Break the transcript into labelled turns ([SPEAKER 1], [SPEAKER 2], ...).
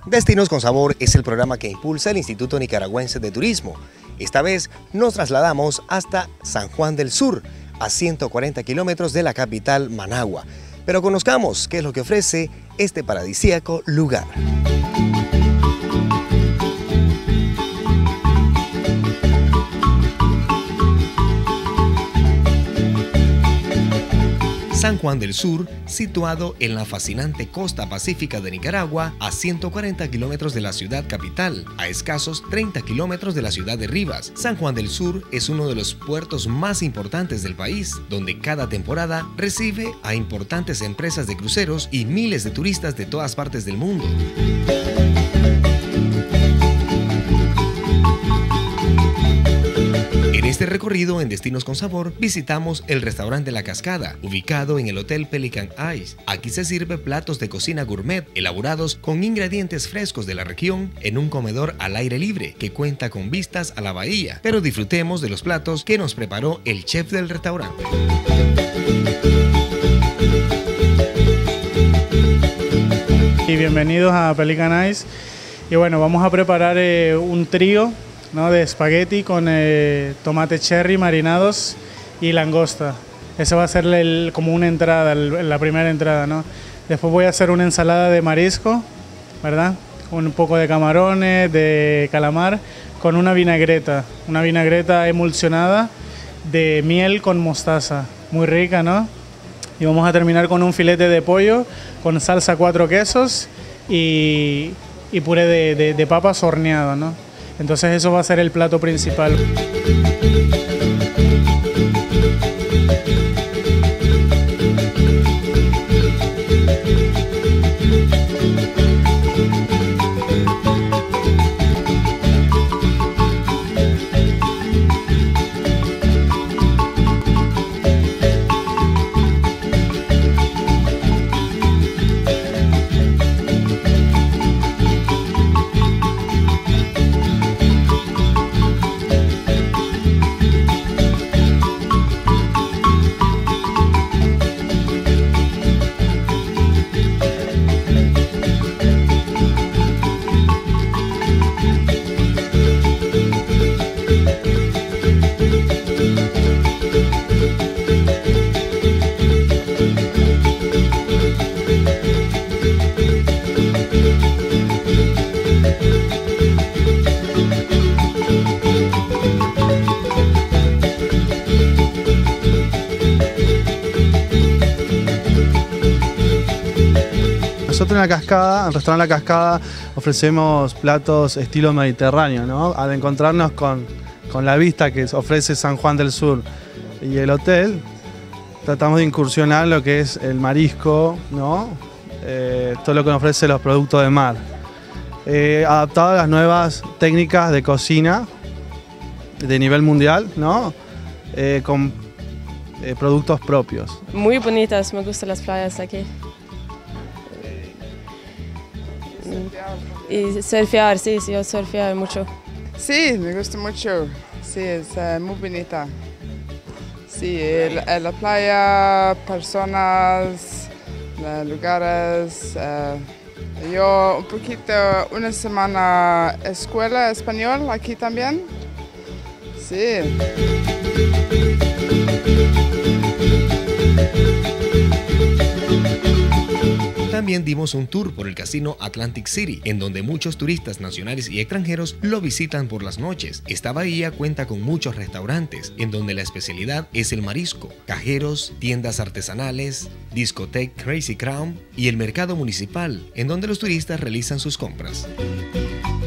[SPEAKER 1] Destinos con Sabor es el programa que impulsa el Instituto Nicaragüense de Turismo. Esta vez nos trasladamos hasta San Juan del Sur, a 140 kilómetros de la capital Managua. Pero conozcamos qué es lo que ofrece este paradisíaco lugar. San Juan del Sur, situado en la fascinante costa pacífica de Nicaragua, a 140 kilómetros de la ciudad capital, a escasos 30 kilómetros de la ciudad de Rivas. San Juan del Sur es uno de los puertos más importantes del país, donde cada temporada recibe a importantes empresas de cruceros y miles de turistas de todas partes del mundo. En este recorrido en Destinos con Sabor visitamos el restaurante La Cascada, ubicado en el Hotel Pelican Ice. Aquí se sirve platos de cocina gourmet elaborados con ingredientes frescos de la región en un comedor al aire libre que cuenta con vistas a la bahía. Pero disfrutemos de los platos que nos preparó el chef del restaurante.
[SPEAKER 2] Y bienvenidos a Pelican Ice. Y bueno, vamos a preparar un trío, ¿no?, de espagueti con tomate cherry marinados y langosta. Eso va a ser como una entrada, la primera entrada, ¿no? Después voy a hacer una ensalada de marisco, ¿verdad? Con un poco de camarones, de calamar, con una vinagreta emulsionada de miel con mostaza. Muy rica, ¿no? Y vamos a terminar con un filete de pollo con salsa 4 quesos y puré de papas horneado, ¿no? Entonces eso va a ser el plato principal.
[SPEAKER 3] Nosotros en La Cascada, en el restaurante La Cascada, ofrecemos platos estilo mediterráneo, ¿no? Al encontrarnos con la vista que ofrece San Juan del Sur y el hotel, tratamos de incursionar lo que es el marisco, ¿no? Todo lo que nos ofrece los productos de mar. Adaptado a las nuevas técnicas de cocina de nivel mundial, ¿no? Con productos propios.
[SPEAKER 4] Muy bonitas, me gustan las playas aquí. Y surfear, sí, yo surfeo mucho.
[SPEAKER 5] Sí, me gusta mucho. Sí, es muy bonita. Sí, la playa, personas, lugares. Yo un poquito, una semana escuela español aquí también. Sí.
[SPEAKER 1] También dimos un tour por el casino Atlantic City, en donde muchos turistas nacionales y extranjeros lo visitan por las noches. Esta bahía cuenta con muchos restaurantes, en donde la especialidad es el marisco, cajeros, tiendas artesanales, discoteca Crazy Crown y el mercado municipal, en donde los turistas realizan sus compras.